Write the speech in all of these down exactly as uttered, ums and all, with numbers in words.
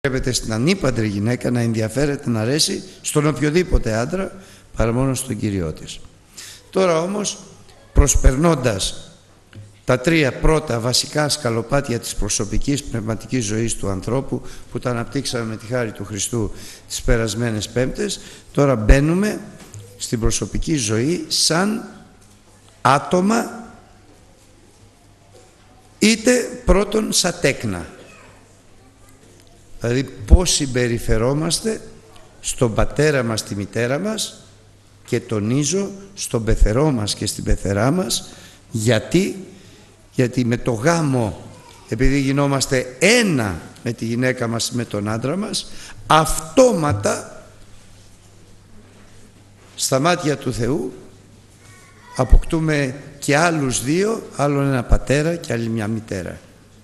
Πρέπει στην ανήπαντρη γυναίκα να ενδιαφέρεται να αρέσει στον οποιοδήποτε άντρα παρά μόνο στον Κύριό της. Τώρα όμως, προσπερνώντας τα τρία πρώτα βασικά σκαλοπάτια της προσωπικής πνευματικής ζωής του ανθρώπου που τα αναπτύξαμε με τη χάρη του Χριστού τις περασμένες Πέμπτες, τώρα μπαίνουμε στην προσωπική ζωή σαν άτομα, είτε πρώτον σαν τέκνα. Δηλαδή πώς συμπεριφερόμαστε στον πατέρα μας, στη μητέρα μας, και τονίζω στον πεθερό μας και στην πεθερά μας. Γιατί, γιατί με το γάμο, επειδή γινόμαστε ένα με τη γυναίκα μας, με τον άντρα μας, αυτόματα στα μάτια του Θεού αποκτούμε και άλλους δύο, άλλον ένα πατέρα και άλλη μια μητέρα.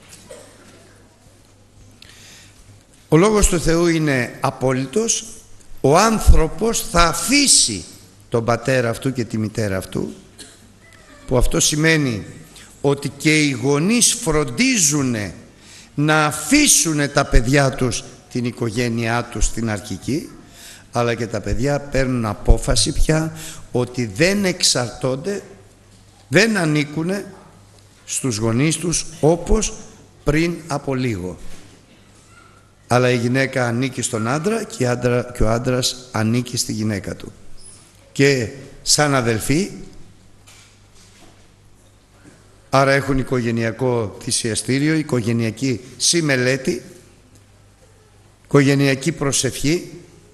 Ο Λόγος του Θεού είναι απόλυτος. Ο άνθρωπος θα αφήσει τον πατέρα αυτού και τη μητέρα αυτού, που αυτό σημαίνει ότι και οι γονείς φροντίζουν να αφήσουν τα παιδιά τους την οικογένειά τους την αρχική, αλλά και τα παιδιά παίρνουν απόφαση πια ότι δεν εξαρτώνται, δεν ανήκουν στους γονείς τους όπως πριν από λίγο. Αλλά η γυναίκα ανήκει στον άντρα και, άντρα, και ο άντρας ανήκει στη γυναίκα του. Και σαν αδελφοί, άρα έχουν οικογενειακό θυσιαστήριο, οικογενειακή συμμελέτη, οικογενειακή προσευχή,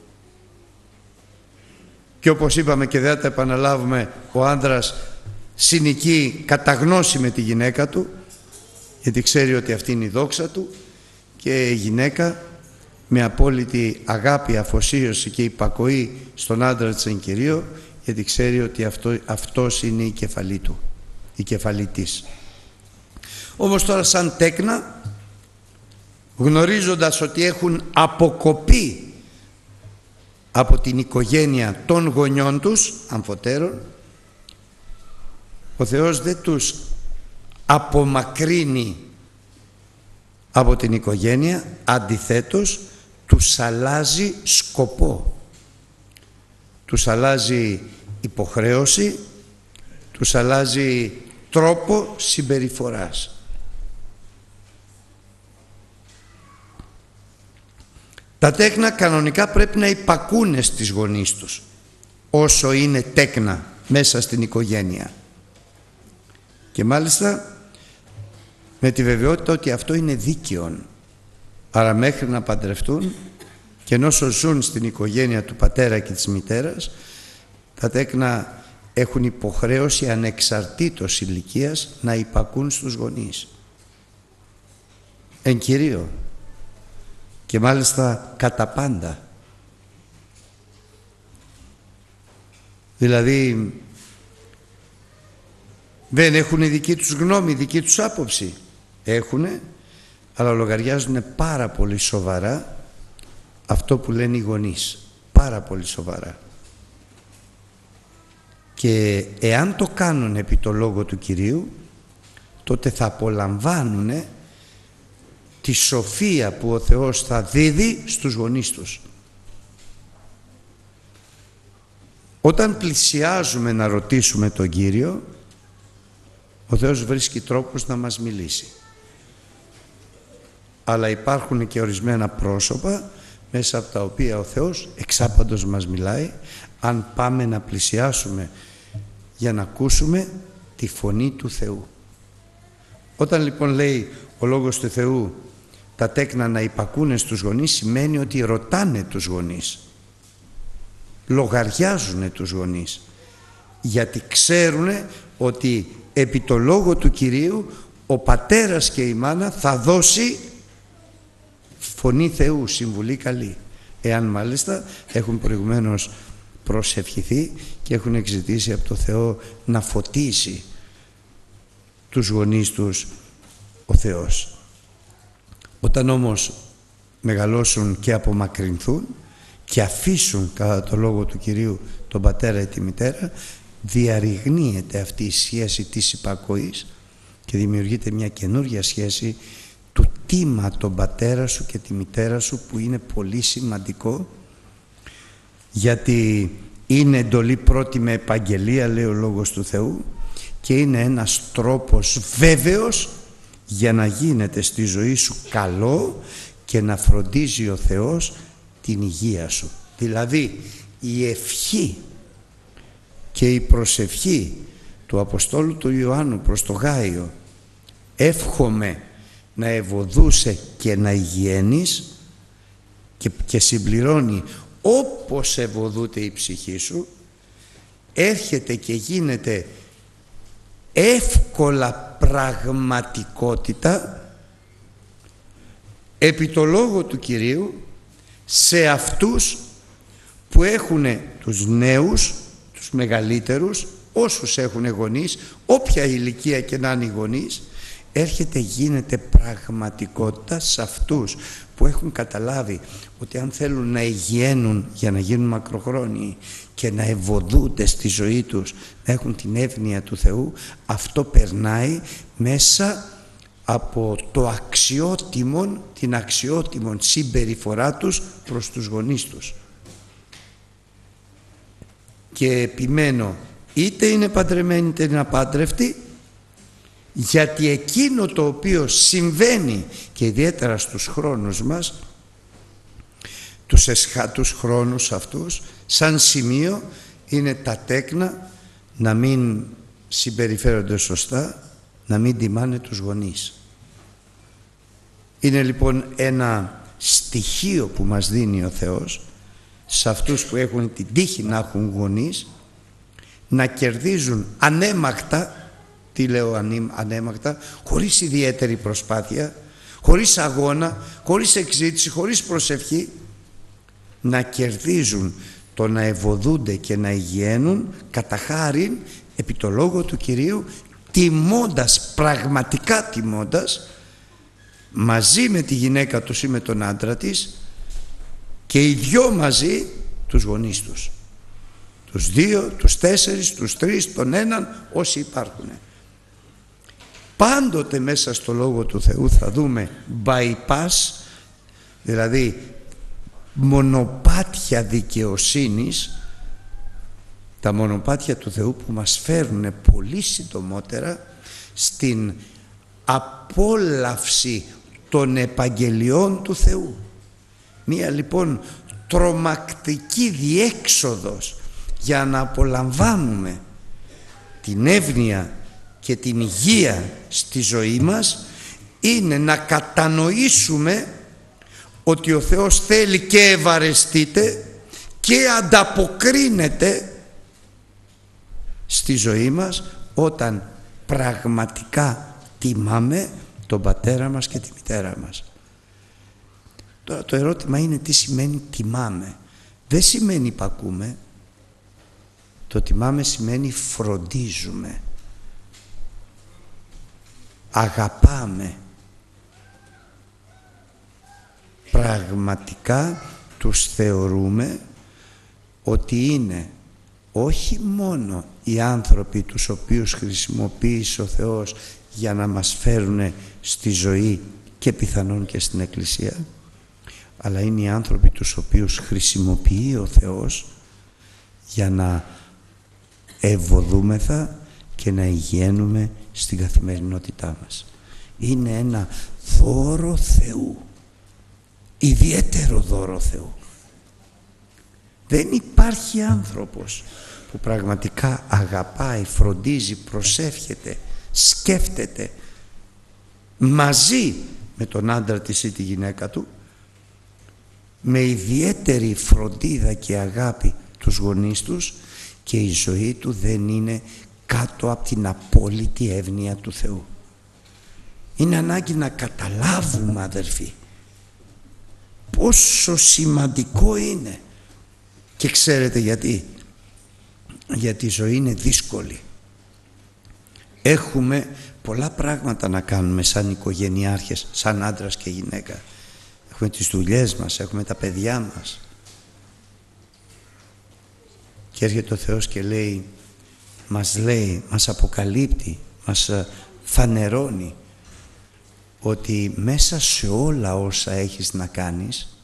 και όπως είπαμε και δεν θα τα επαναλάβουμε, ο άντρας συνοικεί κατά γνώση με τη γυναίκα του, γιατί ξέρει ότι αυτή είναι η δόξα του, και η γυναίκα με απόλυτη αγάπη, αφοσίωση και υπακοή στον άντρα της εν Κυρίω, γιατί ξέρει ότι αυτό, αυτός είναι η κεφαλή του, η κεφαλή της. Όμως τώρα σαν τέκνα, γνωρίζοντας ότι έχουν αποκοπεί από την οικογένεια των γονιών τους, αμφωτέρων, ο Θεός δεν τους απομακρύνει από την οικογένεια, αντιθέτως τους αλλάζει σκοπό, τους αλλάζει υποχρέωση, τους αλλάζει τρόπο συμπεριφοράς. Τα τέκνα κανονικά πρέπει να υπακούνε στις γονείς τους όσο είναι τέκνα μέσα στην οικογένεια, και μάλιστα με τη βεβαιότητα ότι αυτό είναι δίκαιον. Άρα μέχρι να παντρευτούν και ενώ ζουν στην οικογένεια του πατέρα και της μητέρας, τα τέκνα έχουν υποχρέωση ανεξαρτήτως ηλικίας να υπακούν στους γονείς εν Κυρίω, και μάλιστα κατά πάντα. Δηλαδή δεν έχουν δική τους γνώμη, δική τους άποψη. Έχουνε, αλλά λογαριάζουν πάρα πολύ σοβαρά αυτό που λένε οι γονείς. Πάρα πολύ σοβαρά. Και εάν το κάνουν επί το λόγο του Κυρίου, τότε θα απολαμβάνουν τη σοφία που ο Θεός θα δίδει στους γονείς τους. Όταν πλησιάζουμε να ρωτήσουμε τον Κύριο, ο Θεός βρίσκει τρόπους να μας μιλήσει. Αλλά υπάρχουν και ορισμένα πρόσωπα μέσα από τα οποία ο Θεός εξάπαντος μας μιλάει, αν πάμε να πλησιάσουμε για να ακούσουμε τη φωνή του Θεού. Όταν λοιπόν λέει ο Λόγος του Θεού τα τέκνα να υπακούνε στους γονείς, σημαίνει ότι ρωτάνε τους γονείς, λογαριάζουν τους γονείς, γιατί ξέρουν ότι επί το λόγο του Κυρίου ο πατέρας και η μάνα θα δώσει φωνή Θεού, συμβουλή καλή, εάν μάλιστα έχουν προηγουμένως προσευχηθεί και έχουν εξητήσει από το Θεό να φωτίσει τους γονείς τους ο Θεός. Όταν όμως μεγαλώσουν και απομακρυνθούν και αφήσουν κατά το λόγο του Κυρίου τον πατέρα ή τη μητέρα, διαρριγνύεται αυτή η σχέση της υπακοής και δημιουργείται μια καινούργια σχέση του τίμα τον πατέρα σου και τη μητέρα σου, που είναι πολύ σημαντικό, γιατί είναι εντολή πρώτη με επαγγελία, λέει ο Λόγος του Θεού, και είναι ένας τρόπος βέβαιος για να γίνεται στη ζωή σου καλό και να φροντίζει ο Θεός την υγεία σου. Δηλαδή η ευχή και η προσευχή του Αποστόλου του Ιωάννου προς το Γάιο, εύχομαι να ευωδούσε και να υγιένεις, και, και συμπληρώνει όπως ευωδούται η ψυχή σου, έρχεται και γίνεται εύκολα πραγματικότητα επί το λόγο του Κυρίου σε αυτούς που έχουν τους νέους, τους μεγαλύτερους, όσους έχουν γονείς, όποια ηλικία και να είναι οι γονείς, έρχεται, γίνεται πραγματικότητα σε αυτούς που έχουν καταλάβει ότι αν θέλουν να υγιαίνουν για να γίνουν μακροχρόνιοι και να ευωδούνται στη ζωή τους, να έχουν την εύνοια του Θεού, αυτό περνάει μέσα από το αξιότιμον, την αξιότιμον συμπεριφορά τους προς τους γονείς τους. Και επιμένω, είτε είναι παντρεμένοι είτε είναι απάντρευτοι, γιατί εκείνο το οποίο συμβαίνει και ιδιαίτερα στους χρόνους μας, τους εσχάτους χρόνους αυτούς, σαν σημείο είναι τα τέκνα να μην συμπεριφέρονται σωστά, να μην τιμάνε τους γονείς. Είναι λοιπόν ένα στοιχείο που μας δίνει ο Θεός σε αυτούς που έχουν την τύχη να έχουν γονείς, να κερδίζουν ανέμακτα. Τι λέω ανέμακτα? Χωρίς ιδιαίτερη προσπάθεια, χωρίς αγώνα, χωρίς εξήτηση, χωρίς προσευχή, να κερδίζουν το να ευωδούνται και να υγιαίνουν κατά χάριν επί το λόγο του Κυρίου, τιμώντας, πραγματικά τιμώντας, μαζί με τη γυναίκα τους ή με τον άντρα της, και οι δυο μαζί τους γονείς τους. Τους δύο, τους τέσσερις, τους τρεις, τον έναν, όσοι υπάρχουν. Πάντοτε μέσα στο Λόγο του Θεού θα δούμε bypass, δηλαδή μονοπάτια δικαιοσύνης, τα μονοπάτια του Θεού που μας φέρνουν πολύ συντομότερα στην απόλαυση των επαγγελιών του Θεού. Μία λοιπόν τρομακτική διέξοδος για να απολαμβάνουμε την εύνοια και την υγεία στη ζωή μας είναι να κατανοήσουμε ότι ο Θεός θέλει και ευαρεστείται και ανταποκρίνεται στη ζωή μας όταν πραγματικά τιμάμε τον πατέρα μας και τη μητέρα μας. Τώρα το ερώτημα είναι τι σημαίνει τιμάμε. Δεν σημαίνει υπακούμε. Το τιμάμε σημαίνει φροντίζουμε, αγαπάμε, πραγματικά τους θεωρούμε ότι είναι όχι μόνο οι άνθρωποι τους οποίους χρησιμοποίησε ο Θεός για να μας φέρουν στη ζωή και πιθανόν και στην Εκκλησία, αλλά είναι οι άνθρωποι τους οποίους χρησιμοποιεί ο Θεός για να ευωδούμεθα και να υγιαίνουμε στην καθημερινότητά μας. Είναι ένα δώρο Θεού, ιδιαίτερο δώρο Θεού. Δεν υπάρχει άνθρωπος που πραγματικά αγαπάει, φροντίζει, προσεύχεται, σκέφτεται μαζί με τον άντρα της ή τη γυναίκα του, με ιδιαίτερη φροντίδα και αγάπη τους γονείς τους, και η ζωή του δεν είναι κάτω από την απόλυτη εύνοια του Θεού. Είναι ανάγκη να καταλάβουμε, αδερφοί, πόσο σημαντικό είναι. Και ξέρετε γιατί? Γιατί η ζωή είναι δύσκολη. Έχουμε πολλά πράγματα να κάνουμε σαν οικογενειάρχες, σαν άντρας και γυναίκα. Έχουμε τις δουλειές μας, έχουμε τα παιδιά μας. Και έρχεται ο Θεός και λέει, μας λέει, μας αποκαλύπτει, μας φανερώνει ότι μέσα σε όλα όσα έχεις να κάνεις,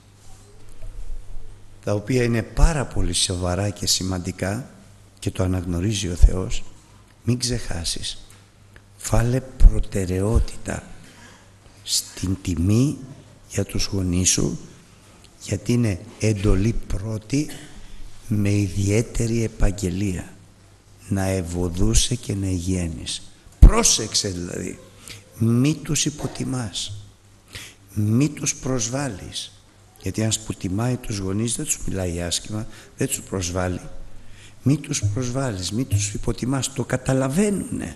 τα οποία είναι πάρα πολύ σοβαρά και σημαντικά και το αναγνωρίζει ο Θεός, μην ξεχάσεις, βάλε προτεραιότητα στην τιμή για τους γονείς σου, γιατί είναι εντολή πρώτη με ιδιαίτερη επαγγελία, να ευωδούσε και να υγιαίνεις. Πρόσεξε δηλαδή, μη τους υποτιμάς, μη τους προσβάλλεις, γιατί ένας που τιμάει τους γονείς δεν τους μιλάει άσχημα, δεν τους προσβάλλει. Μη τους προσβάλλεις, μη τους υποτιμάς, το καταλαβαίνουνε.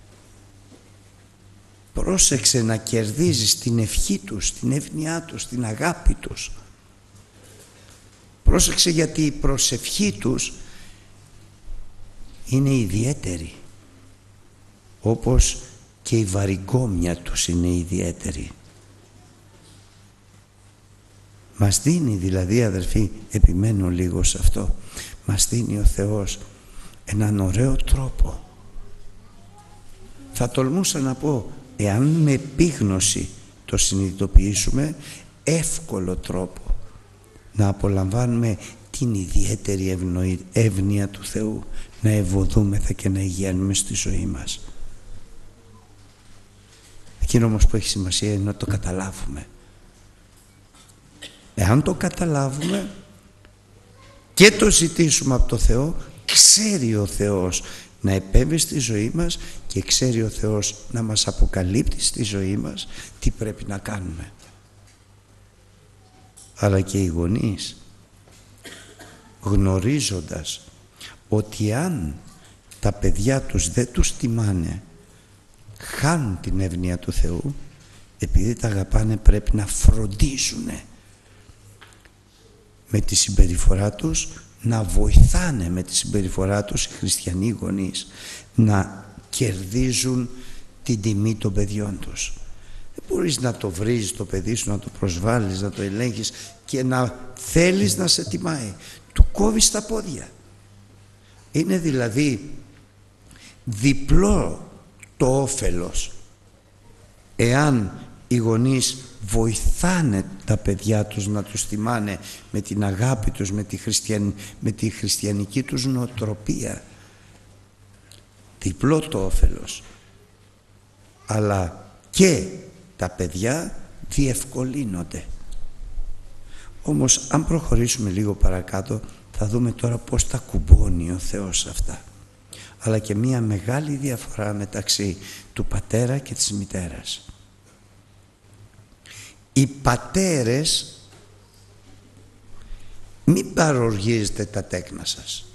Πρόσεξε να κερδίζεις την ευχή τους, την εύνοιά τους, την αγάπη τους. Πρόσεξε, γιατί η προσευχή τους είναι ιδιαίτερη, όπως και η βαρυγκόμια τους είναι ιδιαίτερη. Μας δίνει δηλαδή, αδερφοί, επιμένω λίγο σε αυτό, μας δίνει ο Θεός έναν ωραίο τρόπο. Θα τολμούσα να πω, εάν με επίγνωση το συνειδητοποιήσουμε, εύκολο τρόπο να απολαμβάνουμε την ιδιαίτερη ευνοή, εύνοια του Θεού, να ευωδούμεθα και να υγιαίνουμε στη ζωή μας. Εκείνο όμως που έχει σημασία είναι να το καταλάβουμε. Εάν το καταλάβουμε και το ζητήσουμε από το Θεό, ξέρει ο Θεός να επέμβει στη ζωή μας και ξέρει ο Θεός να μας αποκαλύπτει στη ζωή μας τι πρέπει να κάνουμε. Αλλά και οι γονείς, γνωρίζοντας ότι αν τα παιδιά τους δεν τους τιμάνε, χάνουν την εύνοια του Θεού, επειδή τα αγαπάνε πρέπει να φροντίζουνε με τη συμπεριφορά τους, να βοηθάνε με τη συμπεριφορά τους οι χριστιανοί γονείς να κερδίζουν την τιμή των παιδιών τους. Δεν μπορείς να το βρίζεις το παιδί σου, να το προσβάλλεις, να το ελέγχεις και να θέλεις να σε τιμάει. Του κόβεις τα πόδια. Είναι δηλαδή διπλό το όφελος εάν οι γονείς βοηθάνε τα παιδιά τους να τους τιμάνε με την αγάπη τους, με τη, χριστιαν... με τη χριστιανική τους νοοτροπία. Διπλό το όφελος. Αλλά και τα παιδιά διευκολύνονται. Όμως αν προχωρήσουμε λίγο παρακάτω θα δούμε τώρα πώς τα κουμπώνει ο Θεός αυτά. Αλλά και μία μεγάλη διαφορά μεταξύ του πατέρα και της μητέρας. Οι πατέρες, μην παροργίζετε τα τέκνα σας.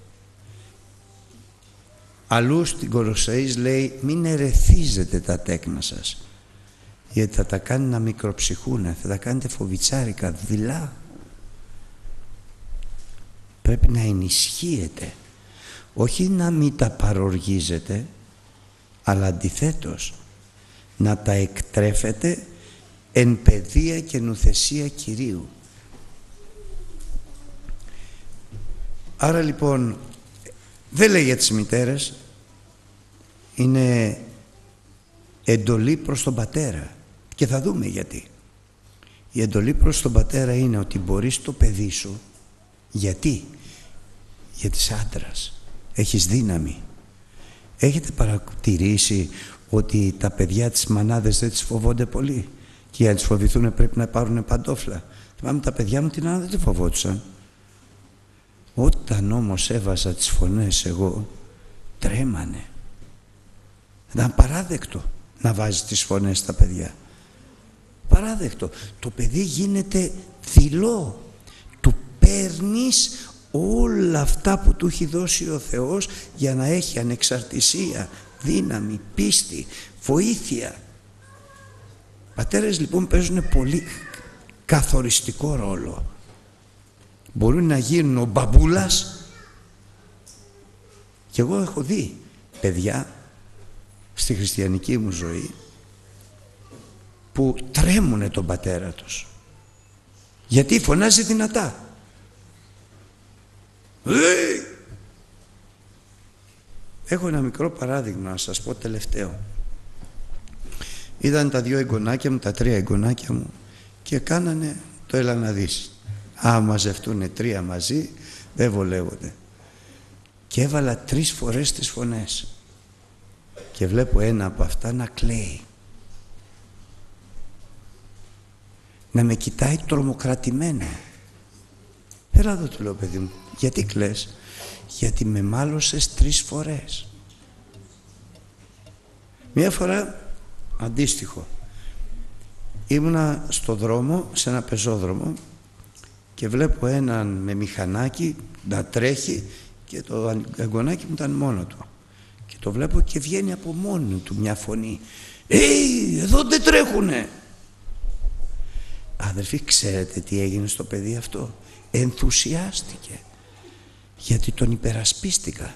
Αλλού στην Κολοσσαείς λέει μην ερεθίζετε τα τέκνα σας, γιατί θα τα κάνει να μικροψυχούνε, θα τα κάνετε φοβιτσάρικα, δειλά. Πρέπει να ενισχύετε, όχι να μην τα παροργίζετε, αλλά αντιθέτως να τα εκτρέφετε εν παιδεία και νουθεσία Κυρίου. Άρα λοιπόν δεν λέει για τις μητέρες, είναι εντολή προς τον πατέρα και θα δούμε γιατί. Η εντολή προς τον πατέρα είναι ότι μπορείς το παιδί σου, γιατί γιατί είσαι άντρας, έχεις δύναμη. Έχετε παρατηρήσει ότι τα παιδιά της μανάδες δεν τις φοβόνται πολύ και για να τις φοβηθούν πρέπει να πάρουν παντόφλα? Θυμάμαι τα παιδιά μου την άλλη δεν τη φοβόντουσαν. Όταν όμως έβαζα τις φωνές εγώ, τρέμανε. Ήταν παράδεκτο να βάζεις τις φωνές στα παιδιά. Παράδεκτο. Το παιδί γίνεται δειλό. Του παίρνεις όλα αυτά που του έχει δώσει ο Θεός για να έχει ανεξαρτησία, δύναμη, πίστη, βοήθεια. Πατέρες λοιπόν παίζουν πολύ καθοριστικό ρόλο. Μπορούν να γίνουν ο μπαμπούλας, και εγώ έχω δει παιδιά στη χριστιανική μου ζωή που τρέμουνε τον πατέρα τους γιατί φωνάζει δυνατά. Έχω ένα μικρό παράδειγμα να σας πω τελευταίο. Είδαν τα δύο εγγονάκια μου, τα τρία εγγονάκια μου και κάνανε το έλα να δεις. Α, μαζευτούνε τρία μαζί, δεν βολεύονται. Και έβαλα τρεις φορές τις φωνές και βλέπω ένα από αυτά να κλαίει, να με κοιτάει τρομοκρατημένο. Έλα εδώ, του λέω, παιδί μου, γιατί κλαις? Γιατί με μάλωσες τρεις φορές. Μία φορά αντίστοιχο, ήμουνα στο δρόμο, σε ένα πεζόδρομο, και βλέπω έναν με μηχανάκι να τρέχει και το εγγονάκι μου ήταν μόνο του. Και το βλέπω και βγαίνει από μόνο του μια φωνή. «Ει, εδώ δεν τρέχουνε!» Αδερφοί, ξέρετε τι έγινε στο παιδί αυτό? Ενθουσιάστηκε, γιατί τον υπερασπίστηκα.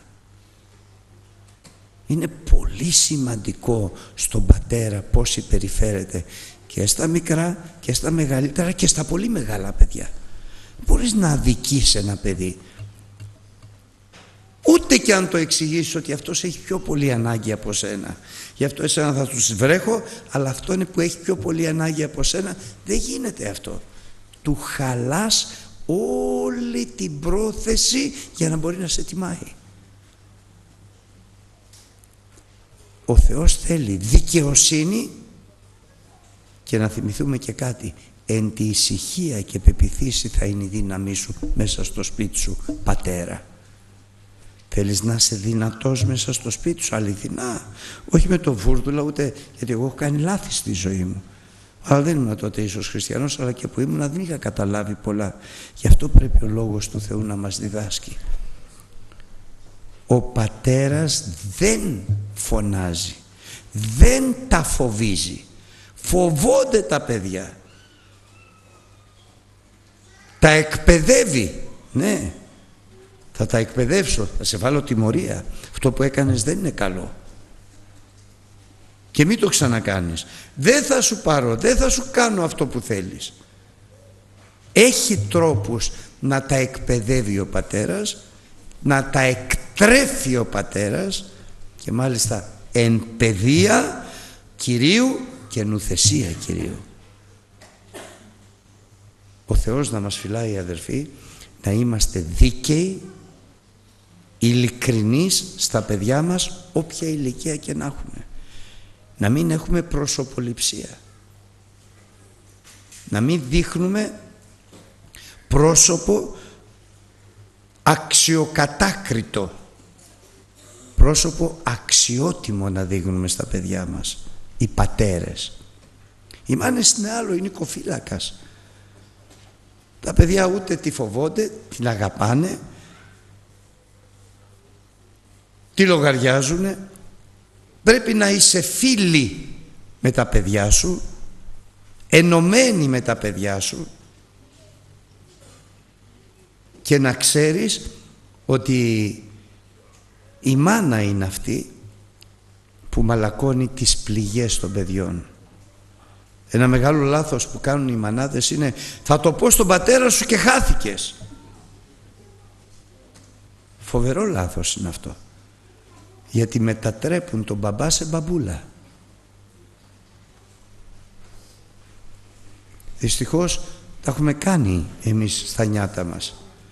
Είναι πολύ σημαντικό στον πατέρα πώς συμπεριφέρεται και στα μικρά και στα μεγαλύτερα και στα πολύ μεγάλα παιδιά. Μπορείς να αδικείς ένα παιδί, ούτε και αν το εξηγήσεις ότι αυτός έχει πιο πολύ ανάγκη από σένα. Γι' αυτό εσένα θα τους βρέχω, αλλά αυτό είναι που έχει πιο πολύ ανάγκη από σένα. Δεν γίνεται αυτό. Του χαλάς όλη την πρόθεση για να μπορεί να σε τιμάει. Ο Θεός θέλει δικαιοσύνη και να θυμηθούμε και κάτι. Εν τη ησυχία και πεποιθήσει θα είναι η δύναμή σου μέσα στο σπίτι σου, πατέρα. Θέλεις να είσαι δυνατός μέσα στο σπίτι σου, αληθινά, όχι με το βούρδουλα, ούτε γιατί εγώ έχω κάνει λάθη στη ζωή μου, αλλά δεν ήμουν τότε ίσως χριστιανός, αλλά και που ήμουν δεν είχα καταλάβει πολλά. Γι' αυτό πρέπει ο Λόγος του Θεού να μας διδάσκει. Ο πατέρας δεν φωνάζει, δεν τα φοβίζει. Φοβόνται τα παιδιά, τα εκπαιδεύει. Ναι, θα τα εκπαιδεύσω, θα σε βάλω τιμωρία. Αυτό που έκανες δεν είναι καλό και μην το ξανακάνεις. Δεν θα σου πάρω, δεν θα σου κάνω αυτό που θέλεις. Έχει τρόπους να τα εκπαιδεύει ο πατέρας, να τα εκτρέφει ο πατέρας, και μάλιστα εν παιδεία Κυρίου και νουθεσία Κυρίου. Ο Θεός να μας φυλάει, αδερφοί, να είμαστε δίκαιοι, ειλικρινείς στα παιδιά μας, όποια ηλικία και να έχουμε. Να μην έχουμε προσωποληψία, να μην δείχνουμε πρόσωπο αξιοκατάκριτο, πρόσωπο αξιότιμο να δείχνουμε στα παιδιά μας. Οι πατέρες, οι μάνες είναι άλλο, είναι οικοφύλακας. Τα παιδιά ούτε τη φοβόνται, την αγαπάνε, τη λογαριάζουνε. Πρέπει να είσαι φίλοι με τα παιδιά σου, ενωμένοι με τα παιδιά σου, και να ξέρεις ότι η μάνα είναι αυτή που μαλακώνει τις πληγές των παιδιών. Ένα μεγάλο λάθος που κάνουν οι μανάδες είναι «θα το πω στον πατέρα σου και χάθηκες». Φοβερό λάθος είναι αυτό, γιατί μετατρέπουν τον μπαμπά σε μπαμπούλα. Δυστυχώς τα έχουμε κάνει εμείς στα νιάτα μας.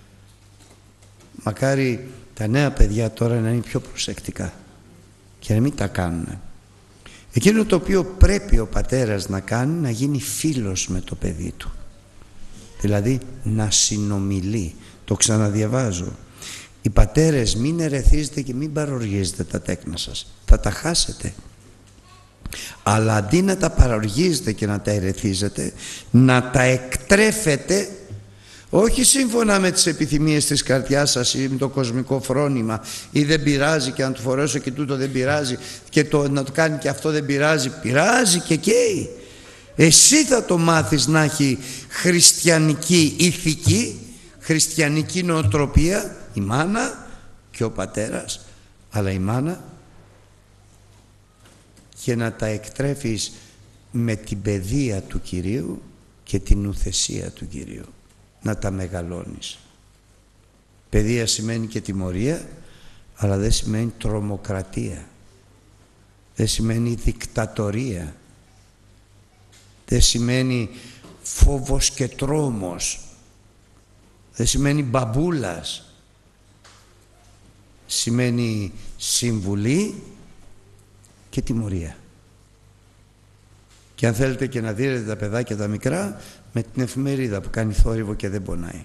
Μακάρι τα νέα παιδιά τώρα να είναι πιο προσεκτικά και να μην τα κάνουν. Εκείνο το οποίο πρέπει ο πατέρας να κάνει, να γίνει φίλος με το παιδί του, δηλαδή να συνομιλεί. Το ξαναδιαβάζω. Οι πατέρες, μην ερεθίζετε και μην παροργίζετε τα τέκνα σας, θα τα χάσετε. Αλλά αντί να τα παροργίζετε και να τα ερεθίζετε, να τα εκτρέφετε, όχι σύμφωνα με τις επιθυμίες της καρδιάς σας ή με το κοσμικό φρόνημα, ή δεν πειράζει και αν του φορέσω και τούτο δεν πειράζει και το, να το κάνει και αυτό δεν πειράζει. Πειράζει και καίει. Εσύ θα το μάθεις να έχει χριστιανική ηθική, χριστιανική νοοτροπία, η μάνα και ο πατέρας, αλλά η μάνα, και να τα εκτρέφεις με την παιδεία του Κυρίου και την ουθεσία του Κυρίου. Να τα μεγαλώνεις. Παιδεία σημαίνει και τιμωρία, αλλά δεν σημαίνει τρομοκρατία, δεν σημαίνει δικτατορία. δεν σημαίνει φόβος και τρόμος, δεν σημαίνει μπαμπούλας. Σημαίνει συμβουλή και τιμωρία. Και αν θέλετε και να δείτε τα παιδάκια τα μικρά, με την εφημερίδα που κάνει θόρυβο και δεν πονάει.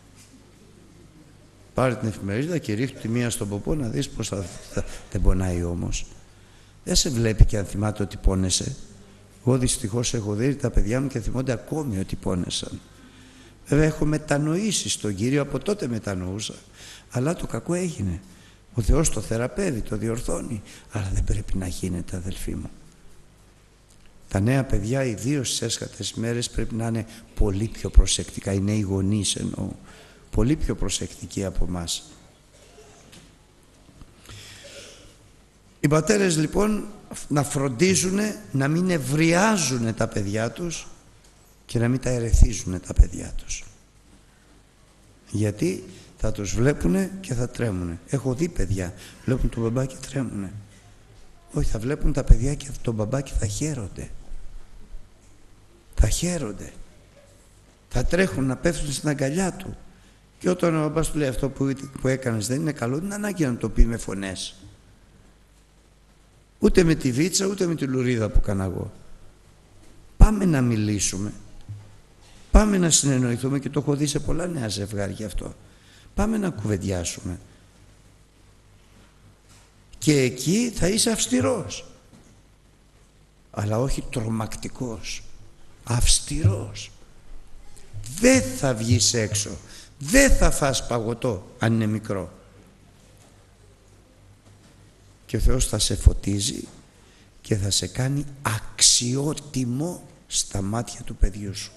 Πάρε την εφημερίδα και ρίχνει τη μία στον ποπό να δεις πως θα, θα, δεν πονάει όμως. Δεν σε βλέπει και αν θυμάται ότι πόνεσαι. Εγώ δυστυχώς έχω δει τα παιδιά μου και θυμώνται ακόμη ότι πόνεσαν. Βέβαια έχω μετανοήσει στον Κύριο, από τότε μετανοούσα. Αλλά το κακό έγινε. Ο Θεός το θεραπεύει, το διορθώνει. Αλλά δεν πρέπει να γίνεται, αδελφοί μου. Τα νέα παιδιά, ιδίως στις έσχατες μέρες, πρέπει να είναι πολύ πιο προσεκτικά. Οι νέοι γονείς εννοώ. Πολύ πιο προσεκτικοί από εμάς. Οι πατέρες λοιπόν να φροντίζουν να μην ευριάζουν τα παιδιά τους και να μην τα ερεθίζουν τα παιδιά τους. Γιατί θα τους βλέπουν και θα τρέμουν. Έχω δει παιδιά, βλέπουν τον μπαμπά και τρέμουν. Όχι, θα βλέπουν τα παιδιά και τον μπαμπά και θα χαίρονται. Θα χαίρονται. Θα τρέχουν να πέφτουν στην αγκαλιά του. Και όταν ο μπαμπάς του λέει αυτό που, που έκανες δεν είναι καλό, δεν είναι ανάγκη να το πει με φωνές. Ούτε με τη βίτσα, ούτε με τη λουρίδα που κάνα εγώ. Πάμε να μιλήσουμε. Πάμε να συνεννοηθούμε, και το έχω δει σε πολλά νέα ζευγάρια αυτό. Πάμε να κουβεντιάσουμε. Και εκεί θα είσαι αυστηρός. Αλλά όχι τρομακτικός. Αυστηρός. Δεν θα βγεις έξω. Δεν θα φας παγωτό αν είναι μικρό. Και ο Θεός θα σε φωτίζει και θα σε κάνει αξιότιμο στα μάτια του παιδιού σου.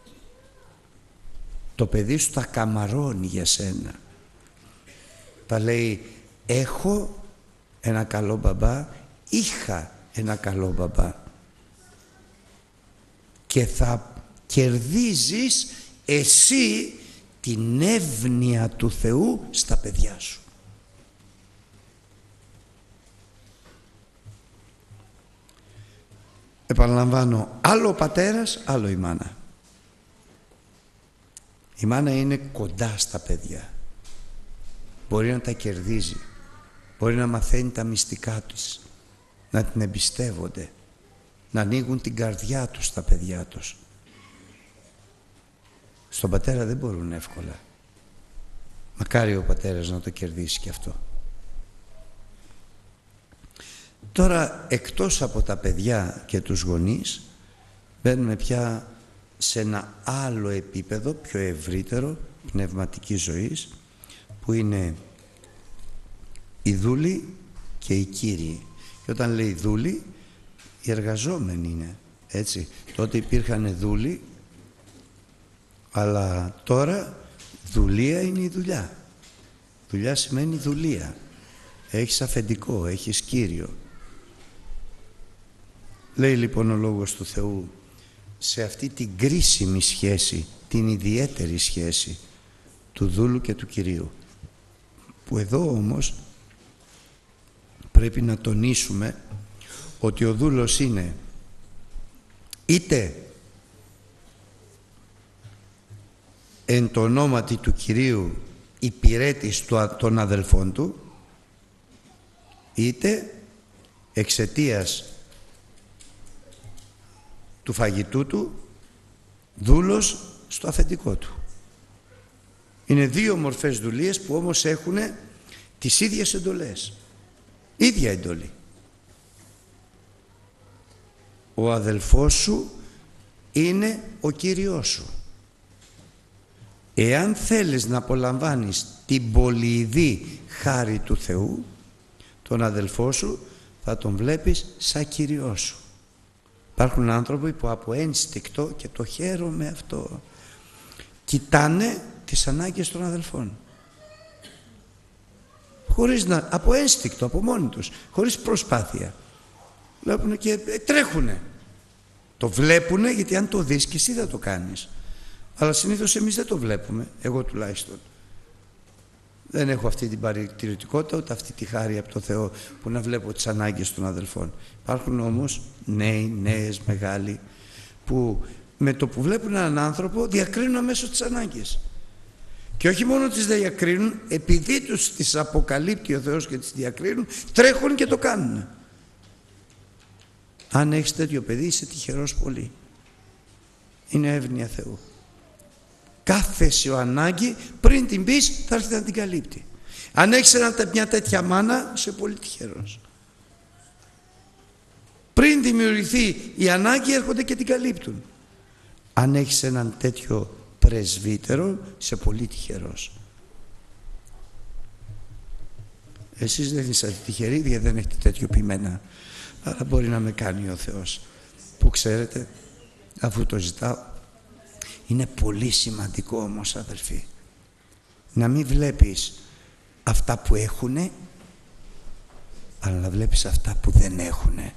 Το παιδί σου θα καμαρώνει για σένα. Θα λέει, έχω ένα καλό μπαμπά, είχα ένα καλό μπαμπά. Και θα κερδίζεις εσύ την εύνοια του Θεού στα παιδιά σου. Επαναλαμβάνω, άλλο ο πατέρας, άλλο η μάνα. Η μάνα είναι κοντά στα παιδιά. Μπορεί να τα κερδίζει. Μπορεί να μαθαίνει τα μυστικά τους. Να την εμπιστεύονται. Να ανοίγουν την καρδιά τους στα παιδιά τους. Στον πατέρα δεν μπορούν εύκολα. Μακάρι ο πατέρας να το κερδίσει και αυτό. Τώρα, εκτός από τα παιδιά και τους γονείς, μπαίνουμε πια σε ένα άλλο επίπεδο, πιο ευρύτερο, πνευματικής ζωής, που είναι οι δούλοι και οι κύριοι. Και όταν λέει δούλοι, οι εργαζόμενοι είναι, έτσι. Τότε υπήρχαν δούλοι, αλλά τώρα δουλεία είναι η δουλειά. Δουλειά σημαίνει δουλεία. Έχεις αφεντικό, έχεις κύριο. Λέει λοιπόν ο Λόγος του Θεού, σε αυτή την κρίσιμη σχέση, την ιδιαίτερη σχέση του δούλου και του κυρίου, που εδώ όμως πρέπει να τονίσουμε ότι ο δούλος είναι είτε εν το ονόματι του Κυρίου υπηρέτης των αδελφών του, είτε εξαιτίας του φαγητού του δούλος στο αφεντικό του. Είναι δύο μορφές δουλείες που όμως έχουν τις ίδιες εντολές. Ίδια εντολή. Ο αδελφός σου είναι ο Κύριος σου. Εάν θέλεις να απολαμβάνεις την πολυειδή χάρη του Θεού, τον αδελφό σου θα τον βλέπεις σαν Κύριό σου. Υπάρχουν άνθρωποι που από ένστικτο, και το χαίρομαι αυτό, κοιτάνε τις ανάγκες των αδελφών. Χωρίς να, από ένστικτο, από μόνοι τους, χωρίς προσπάθεια. Βλέπουν και τρέχουνε. Το βλέπουνε, γιατί αν το δεις και εσύ θα το κάνεις. Αλλά συνήθως εμείς δεν το βλέπουμε, εγώ τουλάχιστον. Δεν έχω αυτή την παρατηρητικότητα, ούτε αυτή τη χάρη από το Θεό που να βλέπω τις ανάγκες των αδελφών. Υπάρχουν όμως νέοι, νέες, μεγάλοι που με το που βλέπουν έναν άνθρωπο διακρίνουν αμέσως τις ανάγκες. Και όχι μόνο τις διακρίνουν, επειδή τους τις αποκαλύπτει ο Θεός και τις διακρίνουν, τρέχουν και το κάνουν. Αν έχεις τέτοιο παιδί είσαι τυχερός πολύ. Είναι εύνοια Θεού. Κάθε σου ανάγκη πριν την πεις θα έρθει να την καλύπτει. Αν έχεις μια τέτοια μάνα είσαι πολύ τυχερός. Πριν δημιουργηθεί η ανάγκη έρχονται και την καλύπτουν. Αν έχεις έναν τέτοιο πρεσβύτερο είσαι πολύ τυχερός. Εσείς δεν είσαστε τυχεροί γιατί δεν έχετε τέτοιο ποιμένα, αλλά μπορεί να με κάνει ο Θεός. Που ξέρετε, αφού το ζητάω, είναι πολύ σημαντικό όμως αδελφοί να μην βλέπεις αυτά που έχουνε, αλλά να βλέπεις αυτά που δεν έχουνε.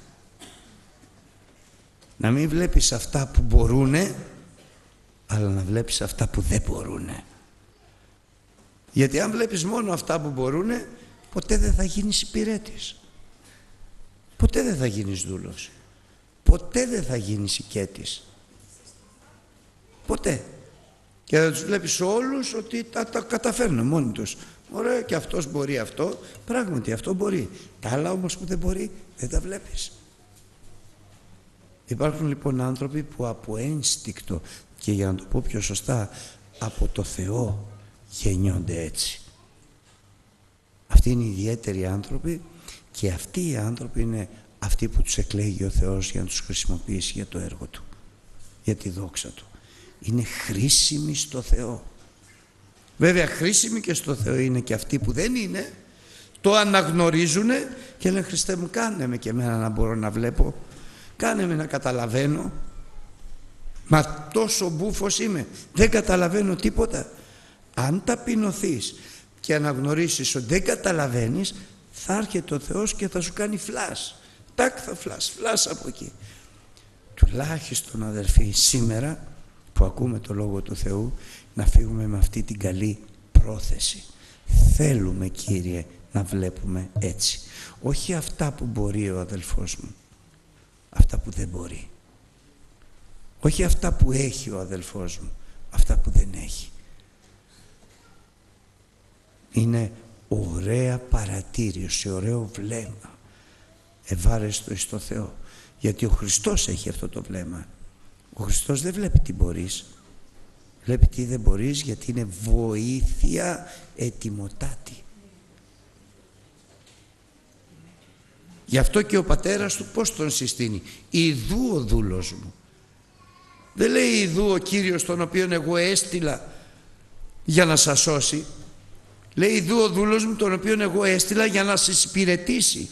Να μην βλέπεις αυτά που μπορούνε, αλλά να βλέπεις αυτά που δεν μπορούνε. Γιατί αν βλέπεις μόνο αυτά που μπορούνε, ποτέ δεν θα γίνεις υπηρέτης. Ποτέ δεν θα γίνεις δούλος. Ποτέ δεν θα γίνεις οικέτης. Ποτέ. Και θα τους βλέπεις όλους ότι τα, τα καταφέρνουν μόνοι τους. Ωραία, και αυτός μπορεί αυτό. Πράγματι αυτό μπορεί. Τα άλλα όμως που δεν μπορεί δεν τα βλέπεις. Υπάρχουν λοιπόν άνθρωποι που από ένστικτο, και για να το πω πιο σωστά, από το Θεό γεννιόνται έτσι. Αυτοί είναι οι ιδιαίτεροι άνθρωποι, και αυτοί οι άνθρωποι είναι αυτοί που τους εκλέγει ο Θεός για να τους χρησιμοποιήσει για το έργο Του, για τη δόξα Του. Είναι χρήσιμοι στο Θεό. Βέβαια χρήσιμοι και στο Θεό είναι και αυτοί που δεν είναι, το αναγνωρίζουν και λένε Χριστέ μου κάνε με και εμένα να μπορώ να βλέπω, κάνε με να καταλαβαίνω. Μα τόσο μπούφος είμαι, δεν καταλαβαίνω τίποτα. Αν ταπεινωθείς και αναγνωρίσεις ότι δεν καταλαβαίνεις, θα έρχεται ο Θεός και θα σου κάνει φλάς. Τάκ θα φλάς, φλάς από εκεί. Τουλάχιστον αδερφοί σήμερα που ακούμε το Λόγο του Θεού, να φύγουμε με αυτή την καλή πρόθεση. Θέλουμε Κύριε να βλέπουμε έτσι. Όχι αυτά που μπορεί ο αδελφός μου, αυτά που δεν μπορεί. Όχι αυτά που έχει ο αδελφός μου, αυτά που δεν έχει. Είναι ωραία παρατήρηση, ωραίο βλέμμα, ευάρεστο εις το Θεό. Γιατί ο Χριστός έχει αυτό το βλέμμα. Ο Χριστός δεν βλέπει τι μπορείς, βλέπει τι δεν μπορείς, γιατί είναι βοήθεια ετοιμοτάτη. Γι' αυτό και ο πατέρας του πώς τον συστήνει? Ιδού ο δούλος μου. Δεν λέει ιδού ο Κύριος τον οποίον εγώ έστειλα για να σας σώσει. Λέει ιδού ο δούλος μου τον οποίον εγώ έστειλα για να σας υπηρετήσει.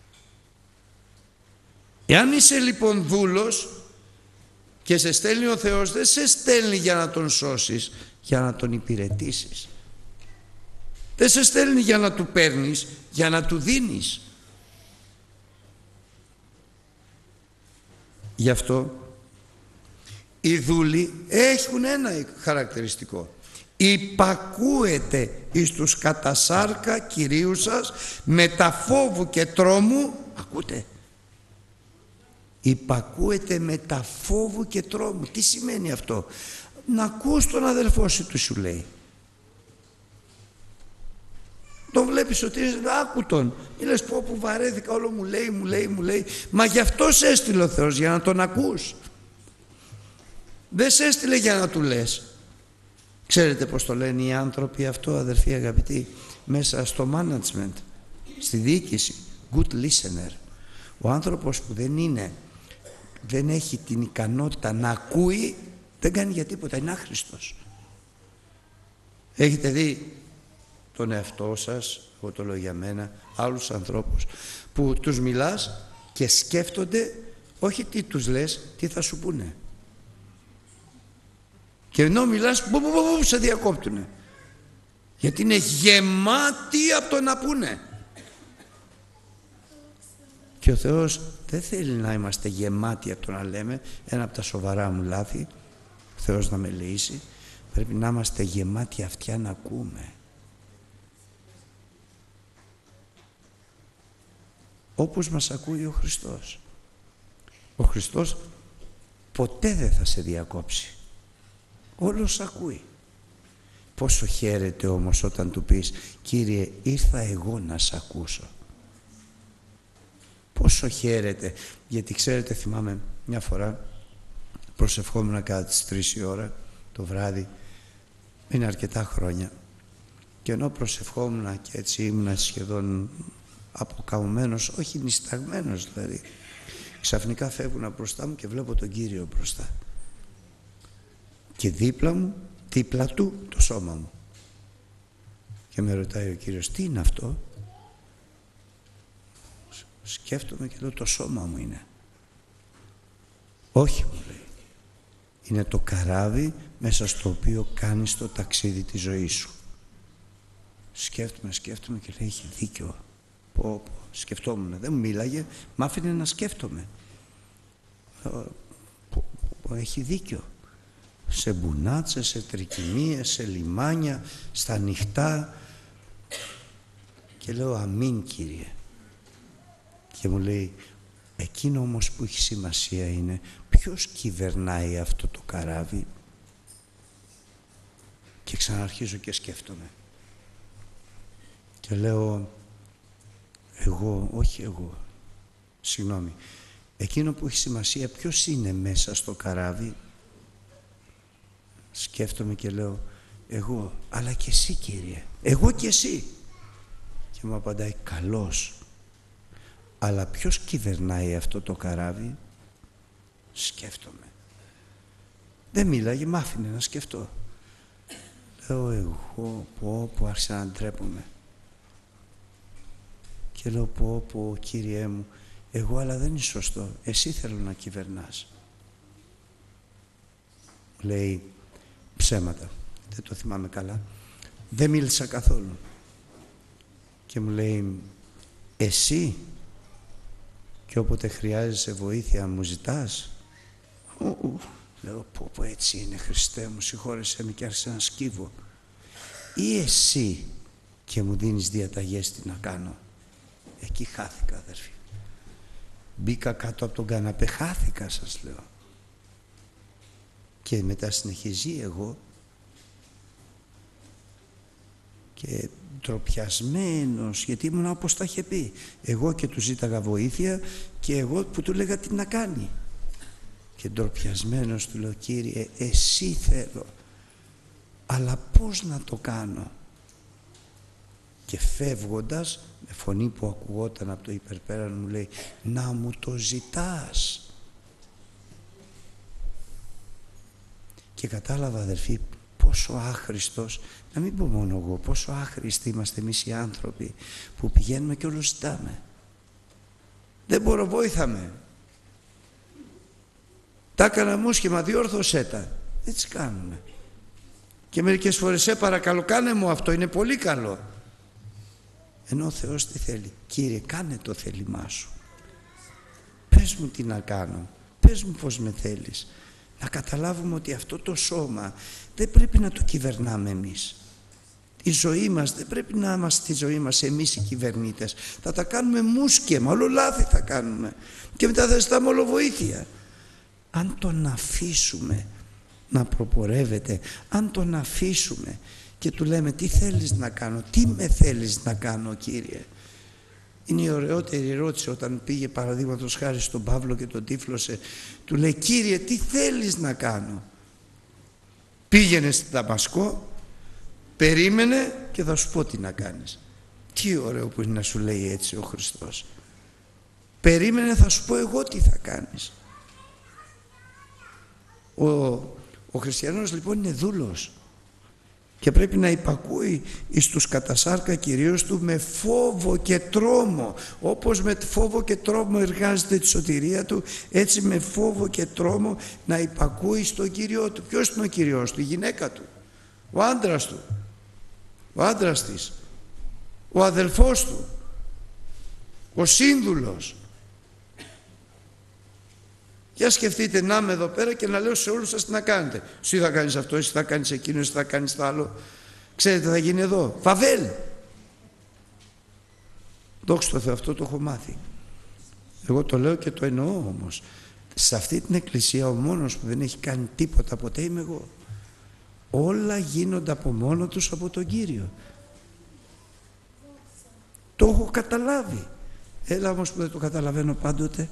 Εάν είσαι λοιπόν δούλος και σε στέλνει ο Θεός, δεν σε στέλνει για να τον σώσεις, για να τον υπηρετήσεις. Δεν σε στέλνει για να του παίρνεις, για να του δίνεις. Γι' αυτό οι δούλοι έχουν ένα χαρακτηριστικό. Υπακούεται εις τους κατασάρκα Κυρίου σας με τα φόβου και τρόμου. Ακούτε? Υπακούεται με τα φόβου και τρόμου. Τι σημαίνει αυτό? Να ακούς τον αδελφό σου, του σου λέει. Τον βλέπεις ότι είναι, άκου τον. Μη λες πω που βαρέθηκα, όλο μου λέει, μου λέει, μου λέει. Μα γι' αυτό σε έστειλε ο Θεός, για να τον ακούς. Δεν σε έστειλε για να του λες. Ξέρετε πως το λένε οι άνθρωποι αυτό, αδερφοί αγαπητοί, μέσα στο management, στη διοίκηση, good listener. Ο άνθρωπος που δεν είναι, δεν έχει την ικανότητα να ακούει, δεν κάνει για τίποτα, είναι άχρηστος. Έχετε δει τον εαυτό σας, εγώ το λέω για μένα, άλλους ανθρώπους που τους μιλάς και σκέφτονται όχι τι τους λες, τι θα σου πούνε. Και ενώ μιλάς, μπου, μπου, μπου, σε διακόπτουνε. Γιατί είναι γεμάτοι από το να πούνε. Και ο Θεός δεν θέλει να είμαστε γεμάτοι από το να λέμε. Ένα από τα σοβαρά μου λάθη, ο Θεός να με λύσει, πρέπει να είμαστε γεμάτοι αυτιά να ακούμε. Όπως μας ακούει ο Χριστός. Ο Χριστός ποτέ δεν θα σε διακόψει. Όλος ακούει. Πόσο χαίρεται όμως όταν του πεις «Κύριε, ήρθα εγώ να σ' ακούσω». Πόσο χαίρεται, γιατί ξέρετε, θυμάμαι μια φορά προσευχόμουν κατά τις τρεις η ώρα το βράδυ, είναι αρκετά χρόνια, και ενώ προσευχόμουν και έτσι ήμουν σχεδόν αποκαμωμένος, όχι νησταγμένος δηλαδή, ξαφνικά φεύγουν μπροστά μου και βλέπω τον Κύριο μπροστά και δίπλα μου, δίπλα του το σώμα μου, και με ρωτάει ο Κύριος «Τι είναι αυτό?» Σκέφτομαι και λέω «Το σώμα μου είναι». «Όχι», μου λέει, «είναι το καράβι μέσα στο οποίο κάνεις το ταξίδι της ζωής σου». Σκέφτομαι, σκέφτομαι και λέει «Έχει δίκιο». Πω, πω. Σκεφτόμουν, δεν μου μίλαγε, μ' άφηνε να σκέφτομαι. Πω, πω, έχει δίκιο. Σε μπουνάτσες, σε τρικυμίες, σε λιμάνια, στα νυχτά. Και λέω «Αμήν, Κύριε». Και μου λέει «Εκείνο όμως που έχει σημασία είναι ποιος κυβερνάει αυτό το καράβι». Και ξαναρχίζω και σκέφτομαι. Και λέω «Εγώ, όχι εγώ, συγγνώμη, εκείνο που έχει σημασία ποιος είναι μέσα στο καράβι». Σκέφτομαι και λέω «Εγώ, αλλά και εσύ, Κύριε, εγώ και εσύ». Και μου απαντάει «Καλώς, αλλά ποιος κυβερνάει αυτό το καράβι?» Σκέφτομαι. Δεν μίλαγε, μ' άφηνε να σκεφτώ. Λέω «Εγώ, πω, πω», άρχισα να ντρέπομαι. Και λέω «Πω, πω, Κύριέ μου, εγώ, αλλά δεν είναι σωστό, εσύ θέλω να κυβερνάς». Λέει «Ψέματα, δεν το θυμάμαι καλά, δεν μίλησα καθόλου». Και μου λέει «Εσύ, και όποτε χρειάζεσαι βοήθεια μου ζητάς?» Ου, ου. Λέω «Πω, πω, έτσι είναι, Χριστέ μου, συγχώρεσέ με», και άρχισα να σκύβω. «Ή εσύ και μου δίνεις διαταγές τι να κάνω?» Εκεί χάθηκα, αδερφοί. Μπήκα κάτω από τον καναπέ, χάθηκα, σας λέω. Και μετά συνεχίζει εγώ και ντροπιασμένος, γιατί ήμουν όπως τα είχε πει. Εγώ και του ζήταγα βοήθεια και εγώ που του λέγα τι να κάνει. Και ντροπιασμένος του λέω «Κύριε, εσύ θέλω, αλλά πώς να το κάνω?» Και φεύγοντας, με φωνή που ακουγόταν από το υπερπέραν, μου λέει «Να μου το ζητάς». Και κατάλαβα, αδερφοί, πόσο άχρηστος, να μην πω μόνο εγώ, πόσο άχρηστοι είμαστε εμείς οι άνθρωποι που πηγαίνουμε και όλο ζητάμε. Δεν μπορώ, βόηθα με. Τα έκανα μουσχημα, διόρθωσέ τα. Έτσι κάνουμε. Και μερικές φορές «Σε παρακαλώ, κάνε μου αυτό, είναι πολύ καλό». Ενώ ο Θεός τι θέλει? «Κύριε, κάνε το θέλημά σου. Πες μου τι να κάνω. Πες μου πώς με θέλεις». Να καταλάβουμε ότι αυτό το σώμα δεν πρέπει να το κυβερνάμε εμείς. Η ζωή μας δεν πρέπει να είμαστε στη ζωή μας εμείς οι κυβερνήτες. Θα τα κάνουμε μουσκεμα, όλο λάθη θα κάνουμε. Και μετά θα ζητάμε όλο βοήθεια. Αν τον αφήσουμε να προπορεύεται, αν τον αφήσουμε και του λέμε «Τι θέλεις να κάνω, τι με θέλεις να κάνω, Κύριε?» Είναι η ωραιότερη ερώτηση όταν πήγε παραδείγματος χάρη στον Παύλο και τον τύφλωσε. Του λέει «Κύριε, τι θέλεις να κάνω?» Πήγαινε στη Δαμασκό, περίμενε και θα σου πω τι να κάνεις. Τι ωραίο που είναι να σου λέει έτσι ο Χριστός. Περίμενε, θα σου πω εγώ τι θα κάνεις. Ο, ο χριστιανός λοιπόν είναι δούλος και πρέπει να υπακούει εις τους κατασάρκα κυρίως του με φόβο και τρόμο. Όπως με φόβο και τρόμο εργάζεται τη σωτηρία του, έτσι με φόβο και τρόμο να υπακούει στον Κύριό του. Ποιος είναι ο Κύριος του? Η γυναίκα του, ο άντρας του, ο άντρας της, ο αδελφός του, ο σύνδουλος. Για σκεφτείτε να είμαι εδώ πέρα και να λέω σε όλους σας τι να κάνετε. Εσύ θα κάνεις αυτό, εσύ θα κάνεις εκείνο, εσύ θα κάνεις το άλλο. Ξέρετε θα γίνει εδώ? Φαβέλ. Δόξα τω Θεώ, αυτό το έχω μάθει. Εγώ το λέω και το εννοώ όμως. Σε αυτή την εκκλησία ο μόνος που δεν έχει κάνει τίποτα ποτέ είμαι εγώ. Όλα γίνονται από μόνο τους από τον Κύριο. Το έχω καταλάβει. Έλα όμως που δεν το καταλαβαίνω πάντοτε.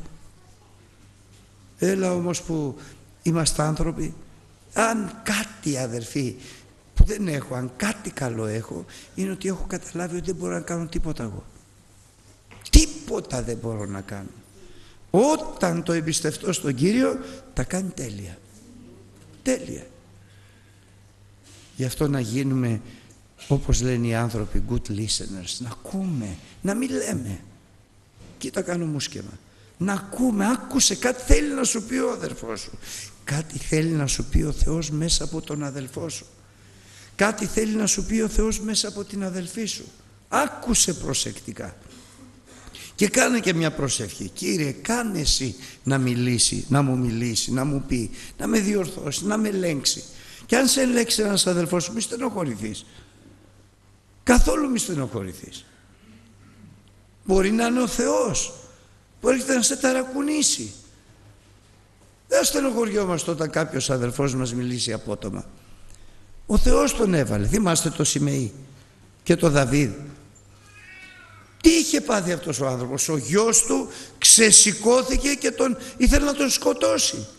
Έλα όμως που είμαστε άνθρωποι. Αν κάτι, αδερφοί, που δεν έχω, αν κάτι καλό έχω, είναι ότι έχω καταλάβει ότι δεν μπορώ να κάνω τίποτα εγώ. Τίποτα δεν μπορώ να κάνω. Όταν το εμπιστευτώ στον Κύριο, τα κάνει τέλεια. Τέλεια. Γι' αυτό να γίνουμε, όπως λένε οι άνθρωποι, good listeners. Να ακούμε, να μην λέμε. Κοίτα, κάνω μουσκεμα. Να ακούμε, άκουσε, κάτι θέλει να σου πει ο αδελφός σου. Κάτι θέλει να σου πει ο Θεός μέσα από τον αδελφό σου. Κάτι θέλει να σου πει ο Θεός μέσα από την αδελφή σου. Άκουσε προσεκτικά. Και κάνε και μια προσευχή. Κύριε, κάνε εσύ να μιλήσει, να μου μιλήσει, να μου πει, να με διορθώσει, να με ελέγξει. Και αν σε ελέγξει ένας αδελφός σου, μη στενοχωρηθείς. Καθόλου μη στενοχωρηθείς. Μπορεί να είναι ο Θεός. Μπορεί να σε ταρακουνήσει. Δεν στενοχωριόμαστε όταν κάποιος αδελφός μας μιλήσει απότομα. Ο Θεός τον έβαλε. Θυμάστε το Σιμεή και το Δαβίδ. Τι είχε πάθει αυτός ο άνθρωπος? Ο γιος του ξεσηκώθηκε και τον ήθελε να τον σκοτώσει.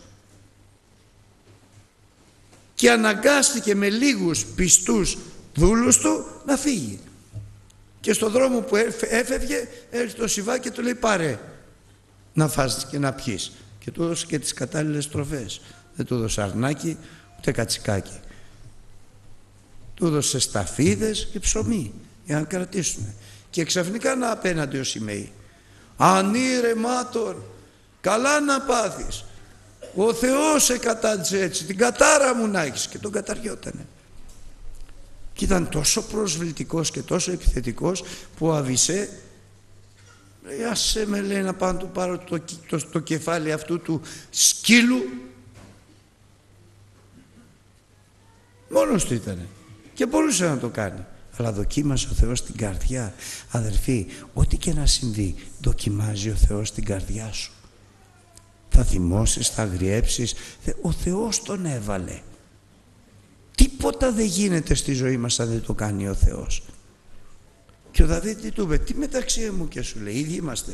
Και αναγκάστηκε με λίγους πιστούς δούλους του να φύγει. Και στον δρόμο που έφευγε έρχεται το Σιβά και του λέει πάρε να φας και να πιείς. Και του έδωσε και τις κατάλληλες τροφές. Δεν του έδωσε αρνάκι ούτε κατσικάκι. Του έδωσε σταφίδες και ψωμί για να κρατήσουν. Και ξαφνικά να απέναντι ο Σιμεή. Ανήρεμάτων, καλά να πάθεις. Ο Θεός σε κατάντησε έτσι, την κατάρα μου να έχεις. Και τον καταριότανε. Και ήταν τόσο προσβλητικός και τόσο επιθετικός που ο Αβισέ, άσε με λέει να πάω να του πάρω το, το, το κεφάλι αυτού του σκύλου. Μόνος του ήτανε και μπορούσε να το κάνει. Αλλά δοκίμασε ο Θεός την καρδιά. Αδελφοί, ό,τι και να συμβεί, δοκιμάζει ο Θεός την καρδιά σου. Θα θυμώσεις, θα αγριέψεις. Ο Θεός τον έβαλε. Τίποτα δεν γίνεται στη ζωή μας αν δεν το κάνει ο Θεός. Και ο Δαβίδ τι του είπε? Τι μεταξύ μου και σου λέει, ίδιοι είμαστε.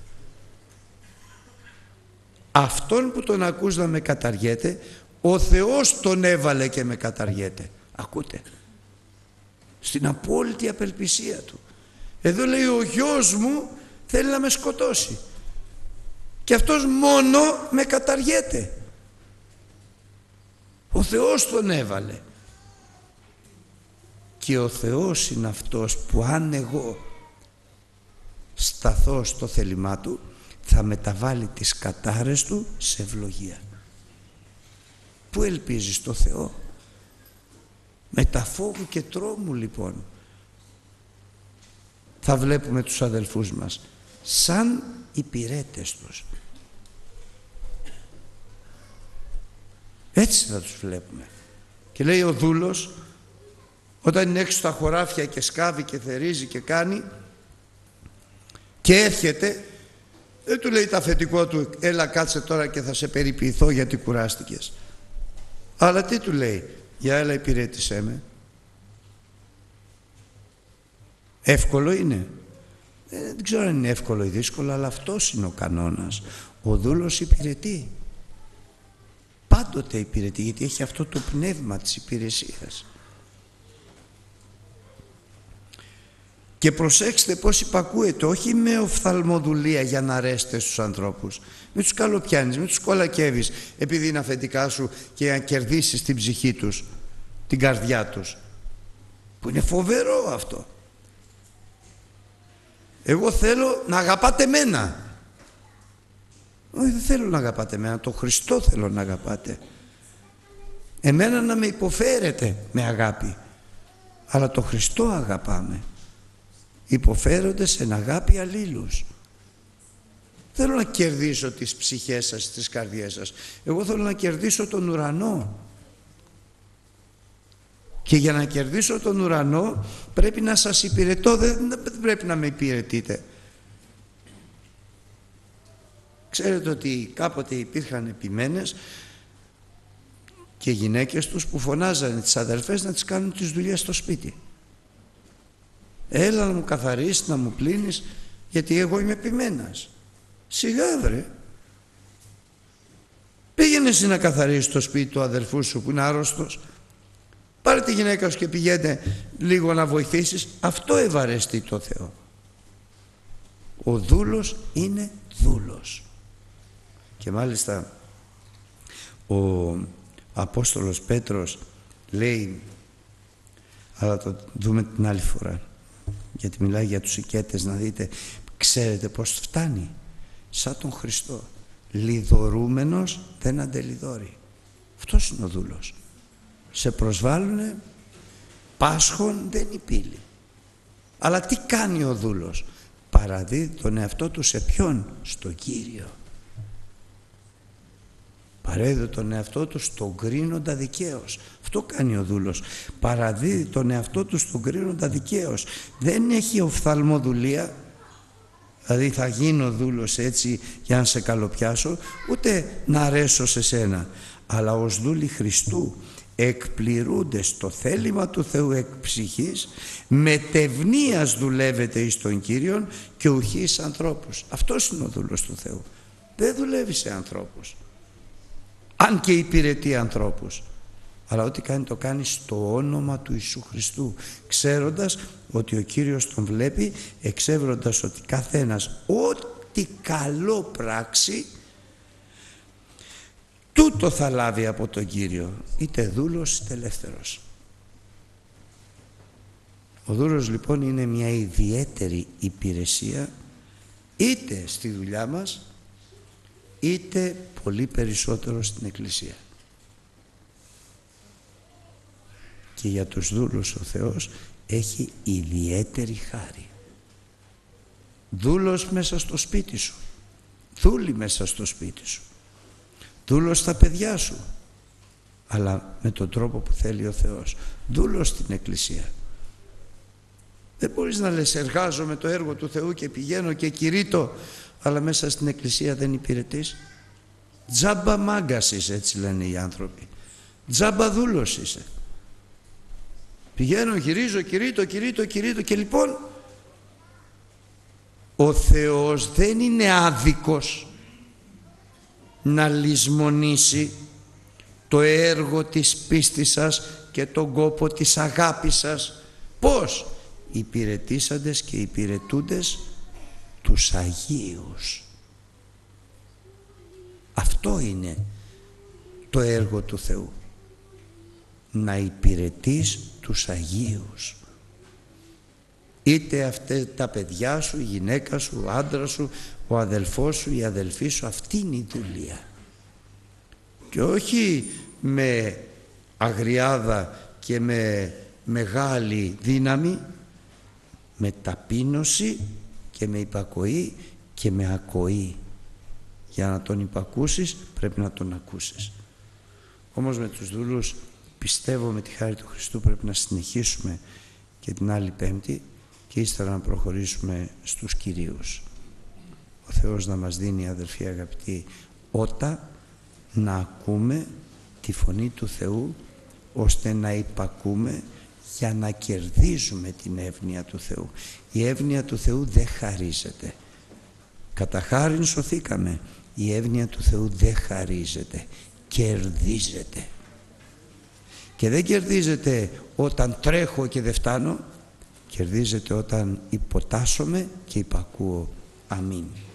Αυτόν που τον ακούς να με καταργέται, ο Θεός τον έβαλε και με καταργέται. Ακούτε? Στην απόλυτη απελπισία του. Εδώ λέει ο γιος μου θέλει να με σκοτώσει. Και αυτός μόνο με καταργέται. Ο Θεός τον έβαλε. Και ο Θεός είναι αυτός που αν εγώ σταθώ στο θέλημά του θα μεταβάλει τις κατάρες του σε ευλογία. Πού ελπίζεις? το Θεό? Με τα φόβου και τρόμου λοιπόν θα βλέπουμε τους αδελφούς μας σαν υπηρέτες τους. Έτσι θα τους βλέπουμε. Και λέει ο δούλος όταν είναι έξω στα χωράφια και σκάβει και θερίζει και κάνει και έρχεται, δεν του λέει το αφεντικό του έλα κάτσε τώρα και θα σε περιποιηθώ γιατί κουράστηκες. Αλλά τι του λέει? Για έλα υπηρέτησέ με. Εύκολο είναι? Δεν ξέρω αν είναι εύκολο ή δύσκολο, αλλά αυτός είναι ο κανόνας. Ο δούλος υπηρετεί. Πάντοτε υπηρετεί, γιατί έχει αυτό το πνεύμα της υπηρεσίας. Και προσέξτε πως υπακούεται, όχι με οφθαλμοδουλεία για να αρέσετε στους ανθρώπους. Μην τους καλοπιάνεις, μην τους κολακεύεις επειδή είναι αφεντικά σου και να κερδίσεις την ψυχή τους, την καρδιά τους. Που είναι φοβερό αυτό. Εγώ θέλω να αγαπάτε μένα. Όχι, δεν θέλω να αγαπάτε εμένα, το Χριστό θέλω να αγαπάτε. Εμένα να με υποφέρετε με αγάπη. Αλλά το Χριστό αγαπάμε. Υποφέρονται σε αγάπη αλλήλους. Θέλω να κερδίσω τις ψυχές σας, τις καρδιές σας. Εγώ θέλω να κερδίσω τον ουρανό. Και για να κερδίσω τον ουρανό πρέπει να σας υπηρετώ, δεν πρέπει να με υπηρετείτε. Ξέρετε ότι κάποτε υπήρχαν επιμένες και γυναίκες τους που φωνάζανε τις αδερφές να τις κάνουν τις δουλειές στο σπίτι. Έλα να μου καθαρίσεις, να μου πλύνεις, γιατί εγώ είμαι επιμένας. Σιγά βρε. Πήγαινε εσύ να καθαρίσεις το σπίτι του αδερφού σου που είναι άρρωστος. Πάρε τη γυναίκα σου και πηγαίνε λίγο να βοηθήσεις. Αυτό ευαρεστεί το Θεό. Ο δούλος είναι δούλος. Και μάλιστα ο Απόστολος Πέτρος λέει, αλλά το δούμε την άλλη φορά, γιατί μιλάει για τους οικέτες, να δείτε, ξέρετε πως φτάνει, σαν τον Χριστό, λιδωρούμενος δεν αντελιδώρει. Αυτός είναι ο δούλος. Σε προσβάλλουνε, πάσχων δεν υπήλει. Αλλά τι κάνει ο δούλος? Παραδίδει τον εαυτό του σε ποιον? Στον Κύριο. Παρέδει τον εαυτό του στον κρίνοντα δικαίως. Αυτό κάνει ο δούλος. Παραδίδει τον εαυτό του στον κρίνοντα δικαίως. Δεν έχει οφθαλμοδουλία, δηλαδή θα γίνω δούλος έτσι για να σε καλοπιάσω, ούτε να αρέσω σε σένα, αλλά ως δούλοι Χριστού εκπληρούνται στο θέλημα του Θεού εκ ψυχής, μετευνίας δουλεύετε εις τον Κύριον και ουχή εις ανθρώπους. Αυτός είναι ο δούλος του Θεού. Δεν δουλεύει σε ανθρώπους, αν και υπηρετεί ανθρώπους, αλλά ό,τι κάνει το κάνει στο όνομα του Ιησού Χριστού, ξέροντας ότι ο Κύριος τον βλέπει, εξεύροντας ότι καθένας ό,τι καλό πράξει τούτο θα λάβει από τον Κύριο, είτε δούλος είτε ελεύθερος. Ο δούλος λοιπόν είναι μια ιδιαίτερη υπηρεσία, είτε στη δουλειά μας είτε πολύ περισσότερο στην Εκκλησία. Και για τους δούλους ο Θεός έχει ιδιαίτερη χάρη. Δούλος μέσα στο σπίτι σου, δούλη μέσα στο σπίτι σου, δούλος στα παιδιά σου, αλλά με τον τρόπο που θέλει ο Θεός, δούλος στην Εκκλησία. Δεν μπορείς να λες εργάζομαι το έργο του Θεού και πηγαίνω και κηρύττω, αλλά μέσα στην Εκκλησία δεν υπηρετείς. Τζάμπα μάγκας είσαι, έτσι λένε οι άνθρωποι. Τζάμπα δούλος είσαι. Πηγαίνω, γυρίζω, κηρύττω, κηρύττω, κηρύττω και λοιπόν ο Θεός δεν είναι άδικος να λησμονήσει το έργο της πίστης σας και τον κόπο της αγάπης σας. Πώς? Υπηρετήσαντες και υπηρετούντες τους Αγίους. Αυτό είναι το έργο του Θεού, να υπηρετείς τους Αγίους, είτε αυτά τα παιδιά σου, η γυναίκα σου, ο άντρας σου, ο αδελφός σου, η αδελφή σου. Αυτή είναι η δουλεία, και όχι με αγριάδα και με μεγάλη δύναμη, με ταπείνωση και με υπακοή και με ακοή. Για να τον υπακούσεις πρέπει να τον ακούσεις. Όμως με τους δούλους, πιστεύω με τη χάρη του Χριστού, πρέπει να συνεχίσουμε και την άλλη Πέμπτη και ύστερα να προχωρήσουμε στους Κυρίους. Ο Θεός να μας δίνει, αδελφοί αγαπητοί, ότα να ακούμε τη φωνή του Θεού, ώστε να υπακούμε για να κερδίζουμε την εύνοια του Θεού. Η εύνοια του Θεού δεν χαρίζεται. Κατά χάριν σωθήκαμε. Η εύνοια του Θεού δεν χαρίζεται, κερδίζεται. Και δεν κερδίζεται όταν τρέχω και δεν φτάνω, κερδίζεται όταν υποτάσσομαι και υπακούω. Αμήν.